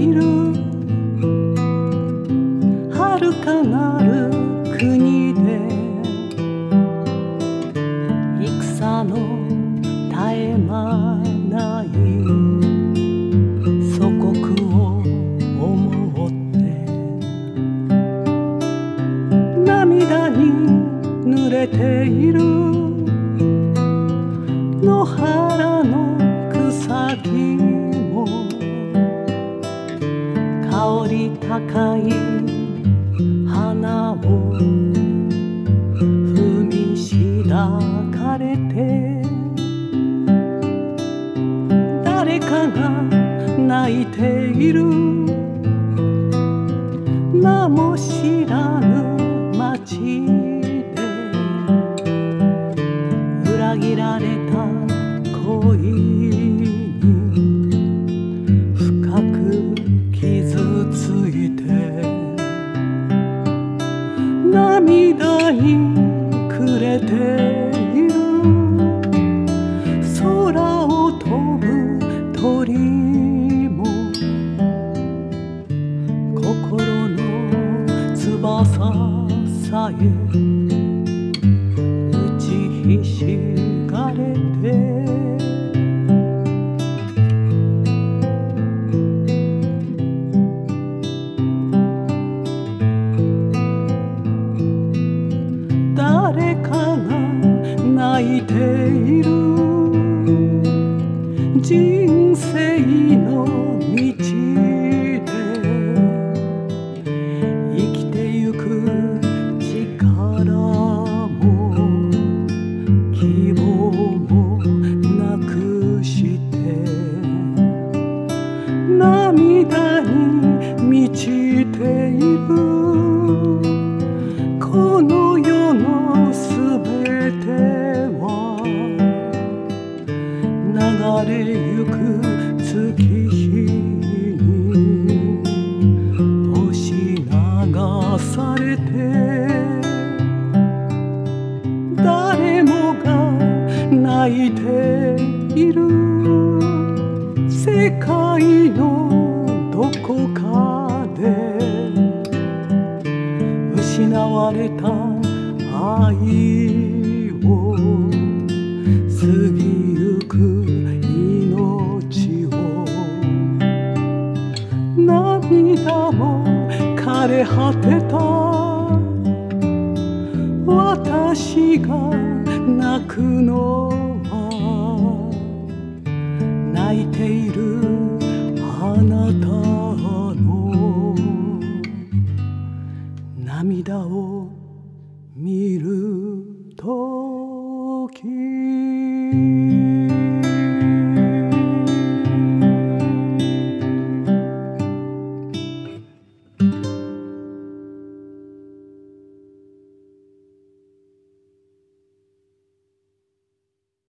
いる遥かなる国で戦の絶え間ない祖国を思って涙に濡れている野原の草木も香り高い花を踏みしだかれて誰かが泣いている名も知らぬ街で裏切られた恋に深く傷ついて涙に暮れている空を飛ぶ鳥も心の翼さえ打ちひしがれて誰かが泣いている人生の道で生きてゆく力も希望もなくして涙に満ちているこの世のすべては流れゆく月日に押し流されて誰もが泣いている世界のどこかで失われた愛を過ぎゆく命を涙も枯れ果てた私が泣くのは泣いているあなたの涙を見るとき